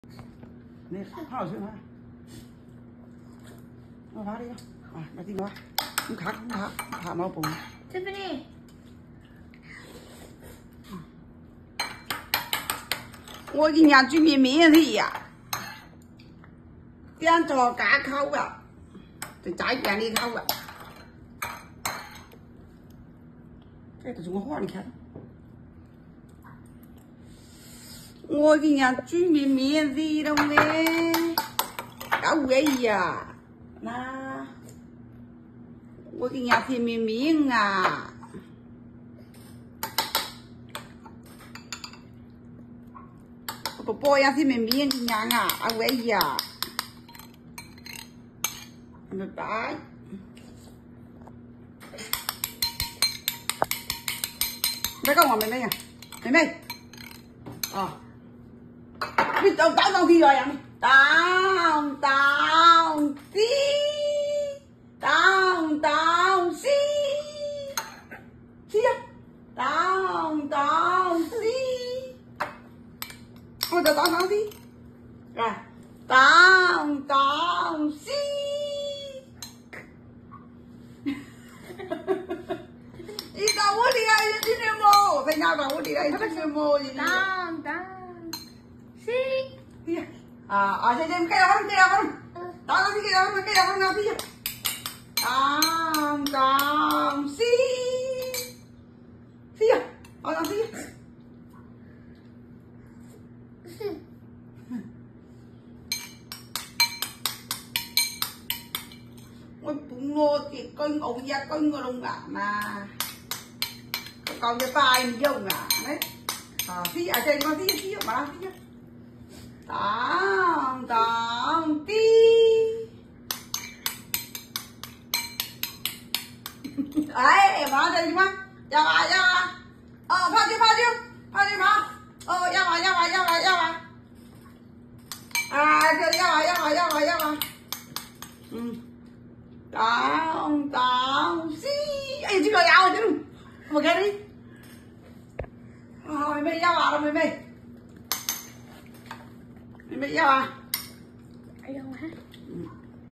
Nè, phá rồi hả? Nó phá đi á. À, nó tin nó. Không khác, không khác. Thả mau bụng. Tiffany. Ôi cái nhà chuyên miệng miệng gì à? Tiên trò cá khâu à? Thì trái kèn đi khâu à? Cái tao dùng hoa đi khát. Ôi cái nhà chuyên miệng miệng gì đâu nghe? Đâu vậy à? Nà. Ôi cái nhà thì miệng miệng à? Bố ya thì mình miếng cái nhà à, à vậy à? Mình bái. Mấy con mà mình đây à? Mình đây. Mình tao gì rồi em? Tao tí. Tao xí. Xí à? Tao xí. Ôi tao gì? Rồi. Tao xí. Đi đâu đi đây đi Nemo. Phải nào đâu đi đây đi Nemo gì nè. Tao xí. Xem cái đó không? Tao cái đó không nào tí. Tao xí. Xí à? Tao xí. Ôi bụng ngô thì cưng ổng da cưng rồi đúng ạ mà còn cái tay mình dùng à đấy tí à chơi con tí mà tí tao tí ấy mà đây mà ra pha đi ra tao xí ấy chứ rồi áo chứ một cái đi mày ra vào đâu mày ra vào Ở đâu hả?